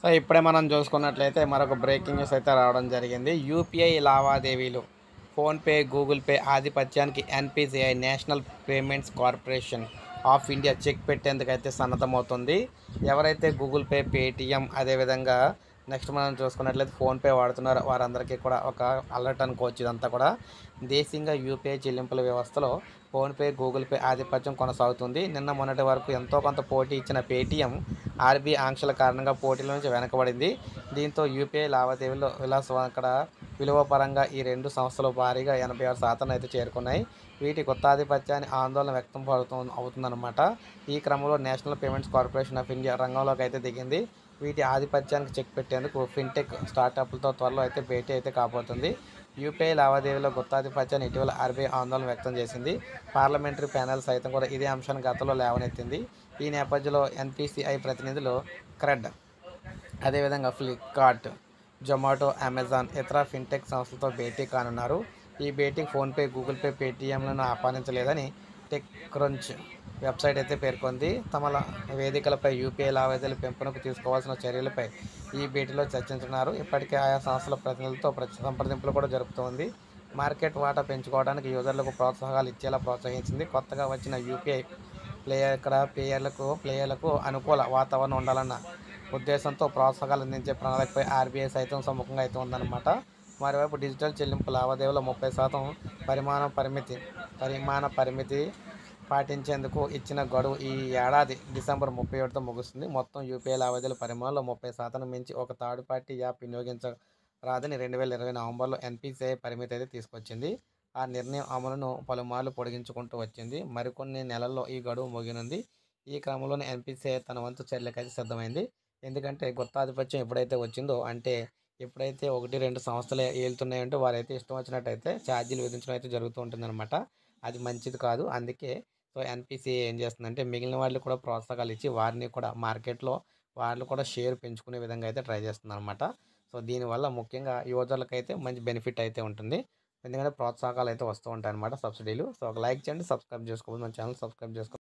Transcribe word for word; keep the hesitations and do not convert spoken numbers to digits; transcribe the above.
So ఇప్పుడే మనం చూసుకున్నట్లయితే మరొక బ్రేకింగ్ న్యూస్ అయితే రావడం జరిగింది. యూపీఐ లావాదేవీలు ఫోన్‌పే, గూగుల్ పే ఆధిపత్యానికి NPCI National Payments Corporation of India check పెట్టేందుకైతే సన్నద్ధమవుతుంది. ఎవరైతే గూగుల్ పే, పేటీఎం అదేవిధంగా నెక్స్ట్ మనం చూసుకున్నట్లయితే ఫోన్‌పే వాడుతున్నారో వారందరికీ కూడా ఒక అలర్ట్ అనుకోవచ్చు. ఇదంతా కూడా దేశీయంగా యూపీఐ చెల్లింపుల వ్యవస్థలో ఫోన్‌పే, గూగుల్ పే ఆధిపత్యం కొనసాగుతుంది. నిన్న మొన్నటి వరకు ఎంతో కొంత పోటీ ఇచ్చిన పేటీఎం ఆర్బీఐ ఆంక్షల కారణంగా పోటీల నుంచి వెనకబడింది. దీంతో యూపీఐ లావాదేవీల్లో విలాసం అక్కడ విలువ పరంగా ఈ రెండు సంస్థలు భారీగా ఎనభై ఆరు శాతం అయితే చేరుకున్నాయి. వీటి గుత్తాధిపత్యాన్ని ఆందోళన వ్యక్తం పడుతూ అవుతుందన్నమాట. ఈ క్రమంలో National Payments Corporation of India రంగంలోకి అయితే దిగింది. వీటి ఆధిపత్యానికి చెక్ పెట్టేందుకు ఫిన్టెక్ స్టార్టప్లతో త్వరలో అయితే భేటీ అయితే కాబోతుంది. యూపీఐ లావాదేవీలో గుత్తాధిపత్యాన్ని ఇటీవల ఆర్బీఐ ఆందోళన వ్యక్తం చేసింది. పార్లమెంటరీ ప్యానెల్ సైతం కూడా ఇదే అంశాన్ని గతంలో లేవనెత్తింది. ఈ నేపథ్యంలో ఎన్‌పీసీఐ ప్రతినిధులు క్రెడ్, అదేవిధంగా ఫ్లిప్కార్ట్, జొమాటో, అమెజాన్ ఇతర ఫిన్టెక్ సంస్థలతో భేటీ కానున్నారు. ఈ భేటీకి ఫోన్‌పే, గూగుల్ పే, పేటీఎంలను ఆహ్వానించలేదని టెక్క్రంచ్ వెబ్సైట్ అయితే పేర్కొంది. తమ వేదికలపై యూపీఐ లావాదేవీల పెంపునకు తీసుకోవాల్సిన చర్యలపై ఈ భేటీలో చర్చించనున్నారు. ఇప్పటికే ఆయా సంస్థల ప్రతినిధులతో సంప్రదింపులు కూడా జరుపుతోంది. మార్కెట్ వాటా పెంచుకోవడానికి యూజర్లకు ప్రోత్సాహకాలు ఇచ్చేలా ప్రోత్సహించింది. కొత్తగా వచ్చిన యూపీఐ ప్లేయర్ ఇక్కడ ప్లేయర్లకు ప్లేయర్లకు అనుకూల వాతావరణం ఉండాలన్న ఉద్దేశంతో ప్రోత్సాహకాలు అందించే ప్రణాళికపై ఆర్బీఐ సైతం సముఖంగా అయితే ఉందన్నమాట. మరోవైపు డిజిటల్ చెల్లింపు లావాదేవీలో ముప్పై శాతం పరిమాణ పరిమితి పరిమాణ పరిమితి పాటించేందుకు ఇచ్చిన గడువు ఈ ఏడాది డిసెంబర్ ముప్పై ఒకటితో ముగుస్తుంది. మొత్తం యూపీఐ లావాదేవీల పరిమాణంలో ముప్పై శాతం మించి ఒక థర్డ్ పార్టీ యాప్ వినియోగించరాదని రెండు వేల ఇరవై నవంబర్లో ఎన్‌పీసీఐ పరిమితి అయితే తీసుకొచ్చింది. ఆ నిర్ణయం అమలును పలుమార్లు పొడిగించుకుంటూ వచ్చింది. మరికొన్ని నెలల్లో ఈ గడువు ముగియనుంది. ఈ క్రమంలోనే ఎన్‌పీసీఐ తన వంతు చర్యలకైతే సిద్ధమైంది. ఎందుకంటే గుత్తాధిపత్యం ఎప్పుడైతే వచ్చిందో అంటే ఎప్పుడైతే ఒకటి రెండు సంస్థలే ఏలుతున్నాయంటే వారైతే ఇష్టం వచ్చినట్టయితే ఛార్జీలు విధించడం అయితే జరుగుతూ ఉంటుందన్నమాట. అది మంచిది కాదు. అందుకే సో ఎన్‌పీసీఐ ఏం చేస్తుందంటే మిగిలిన వాళ్ళు కూడా ప్రోత్సాహకాలు ఇచ్చి వారిని కూడా మార్కెట్‌లో వాళ్ళు కూడా షేర్ పెంచుకునే విధంగా అయితే ట్రై చేస్తుందన్నమాట. సో దీనివల్ల ముఖ్యంగా యూజర్లకైతే మంచి బెనిఫిట్ అయితే ఉంటుంది. ఎందుకంటే ప్రోత్సాహకాలు అయితే వస్తూ ఉంటాయన్నమాట, సబ్సిడీలు. సో ఒక లైక్ చేయండి, సబ్స్క్రైబ్ చేసుకోవాలి, మన ఛానల్ సబ్స్క్రైబ్ చేసుకోండి.